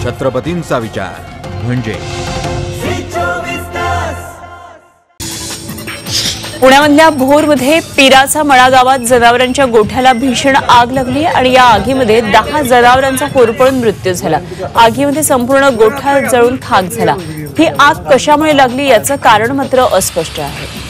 छत्रपतींचा विचार म्हणजे पुण्यामधल्या भोरमध्ये पिराचा मळा गावात जनावरांच्या गोठ्याला भीषण आग लागली आणि या आगीमध्ये 10 जनावरांचा होरपळून मृत्यू झाला। आगीमध्ये संपूर्ण गोठा जळून खाक झाला। ही आग कशामुळे लागली याचं कारण मात्र अस्पष्ट आहे।